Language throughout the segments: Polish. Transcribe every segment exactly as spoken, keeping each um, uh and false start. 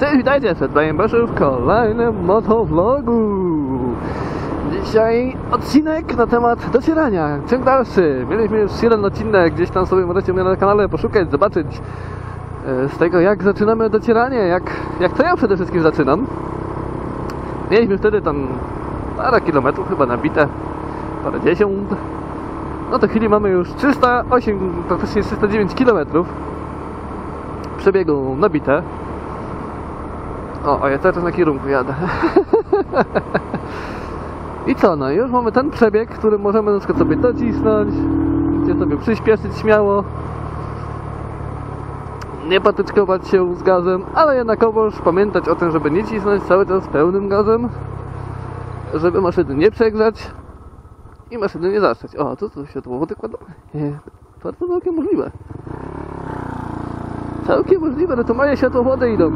Cześć, witajcie, przed Wami Baszu w kolejnym motovlogu. Dzisiaj odcinek na temat docierania, ciąg dalszy. Mieliśmy już jeden odcinek, gdzieś tam sobie możecie mnie na kanale poszukać, zobaczyć z tego, jak zaczynamy docieranie, jak, jak to ja przede wszystkim zaczynam. Mieliśmy wtedy tam parę kilometrów chyba nabite, parę dziesiąt. No to w chwili mamy już trzysta osiem, praktycznie trzysta dziewięć kilometrów przebiegu nabite. O, a ja cały czas na kierunku jadę. I co, no już mamy ten przebieg, który możemy na przykład sobie docisnąć, gdzie sobie przyspieszyć śmiało, nie patyczkować się z gazem, ale jednakowoż pamiętać o tym, żeby nie cisnąć cały czas pełnym gazem, żeby maszyny nie przegrzać i maszyny nie zaszczać. O, tu tu światłowody kładą? Nie, bardzo całkiem możliwe. Całkiem możliwe, że to moje światłowody idą.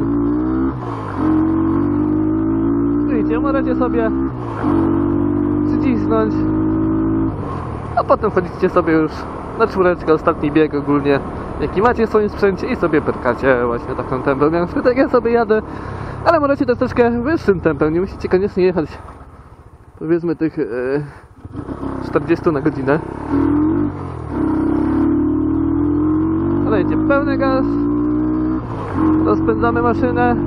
Widzicie, możecie sobie przycisnąć, a potem wchodzicie sobie już na czwóreczkę, ostatni bieg ogólnie, jaki macie w swoim sprzęcie i sobie perkacie właśnie taką tempem. Ja tak ja sobie jadę, ale możecie też troszkę wyższym tempem, nie musicie koniecznie jechać powiedzmy tych e, czterdzieści na godzinę. Dajcie pełny gaz, rozpędzamy maszynę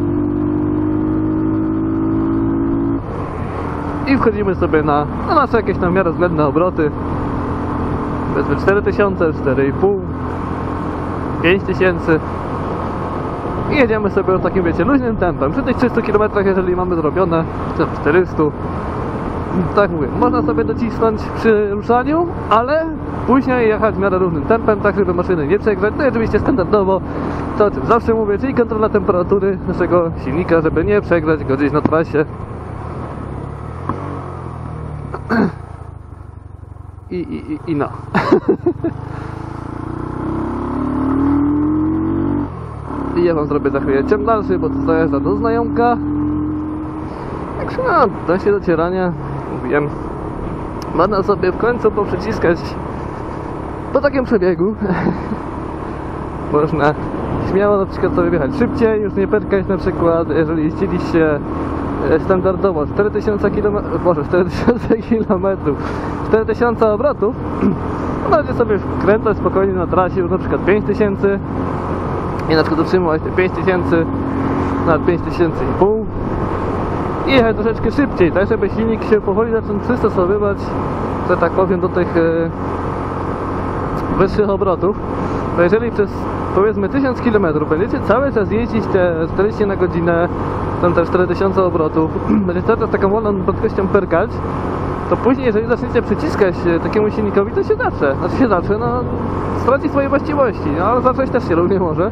i wchodzimy sobie na, na nasze jakieś tam w miarę względne obroty. Powiedzmy cztery tysiące, cztery i pół, pięć tysięcy i jedziemy sobie takim, wiecie, luźnym tempem. Przy tych trzystu kilometrach, jeżeli mamy zrobione, czy czterysta, tak mówię, można sobie docisnąć przy ruszaniu, ale później jechać w miarę równym tempem, tak żeby maszyny nie przegrzać. No i oczywiście standardowo, to o czym zawsze mówię, czyli kontrola temperatury naszego silnika, żeby nie przegrzać go gdzieś na trasie. I, i, i, i no. I ja wam zrobię za chwilę ciąg dalszy, bo to zajeżdża do znajomka. Także no, da się docierania, mówiłem. Można sobie w końcu poprzyciskać po takim przebiegu. Można śmiało na przykład sobie wjechać szybciej, już nie perkać na przykład, jeżeli chcieliście standardowo cztery tysiące kilometrów, boże, cztery tysiące kilometrów, cztery tysiące obrotów, możecie sobie wkręcać spokojnie na trasie już na przykład pięć tysięcy i na przykład utrzymywać te pięć tysięcy na pięć tysięcy i pół i jechać troszeczkę szybciej, tak żeby silnik się powoli zaczął przystosowywać, że tak powiem, do tych e, wyższych obrotów. To jeżeli przez powiedzmy tysiąc kilometrów będziecie cały czas jeździć te czterdzieści na godzinę, tam te cztery tysiące obrotów, będziecie cały czas taką wolną prędkością perkać, to później jeżeli zaczniecie przyciskać takiemu silnikowi, to się zatrze, znaczy się zatrze, no straci swoje właściwości, no, ale zatrzeć też się równie może.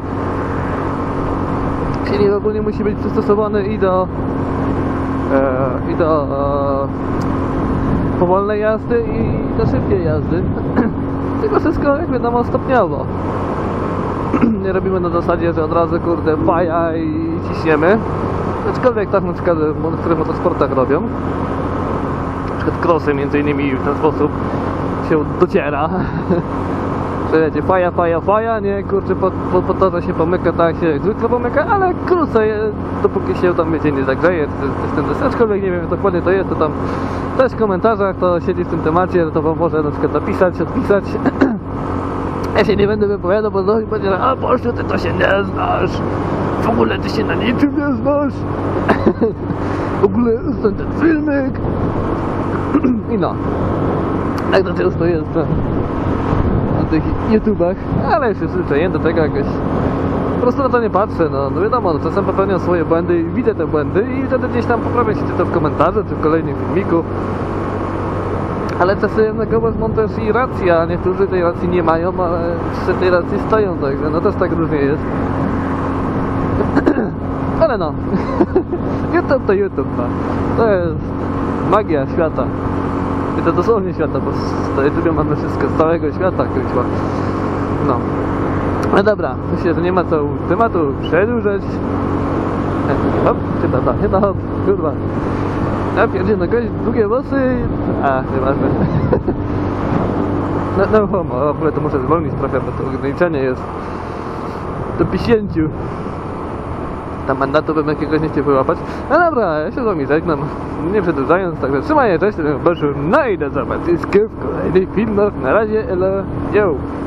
Silnik ogólnie musi być przystosowany i do e, i do e, powolnej jazdy i do szybkiej jazdy. Tylko wszystko, jak wiadomo, stopniowo. Nie robimy na zasadzie, że od razu, kurde, faja i ciśniemy. Aczkolwiek tak na przykład w niektórych motosportach robią. Na przykład crossy między innymi w ten sposób się dociera. Że wiecie, faja, faja, faja, nie, kurczę, po, po, po to, że się pomyka, tak się zwykle pomyka, ale krócej, dopóki się tam, wiecie, nie zagrzeje, to jest ten, aczkolwiek nie wiem, jak dokładnie to jest, to tam też w komentarzach, to siedzi w tym temacie, to wam może na przykład napisać, odpisać. Ja się nie będę wypowiadał, bo znowu będzie, a Boże, ty to się nie znasz, w ogóle ty się na niczym nie znasz, w ogóle ten, ten filmik. I no, tak to często jest na, na tych YouTubach, ale już się przyzwyczaiłem do tego jakoś, po prostu na to nie patrzę, no, no wiadomo, no, czasem popełniam swoje błędy i widzę te błędy i wtedy gdzieś tam poprawię się, czy to w komentarzu, czy w kolejnym filmiku. Ale czasem jednakowoż mam też i rację, a niektórzy tej racji nie mają, ale przy tej racji stoją, także no też tak różnie jest. Ale no, YouTube to YouTube, no. To jest magia świata. I to dosłownie świata, bo z YouTube mamy wszystko, z całego świata, kurwa. No. No dobra, myślę, że nie ma co tematu przedłużać. Hop, chyba tak, chyba hop, kurwa. Ja pierdzielę, no kogoś długie włosy. A, nieważne. No, no homo, w ogóle to muszę zwolnić trochę, bo to ograniczenie jest do pięćdziesięciu. tam mandatu bym jakiegoś nie chciał wyłapać. No dobra, ja się z wami żegnam, nie przedłużając, także trzymaj się, cześć, to był Basiu, no idę zobaczyć w kolejnych filmach, na razie, elo, yo!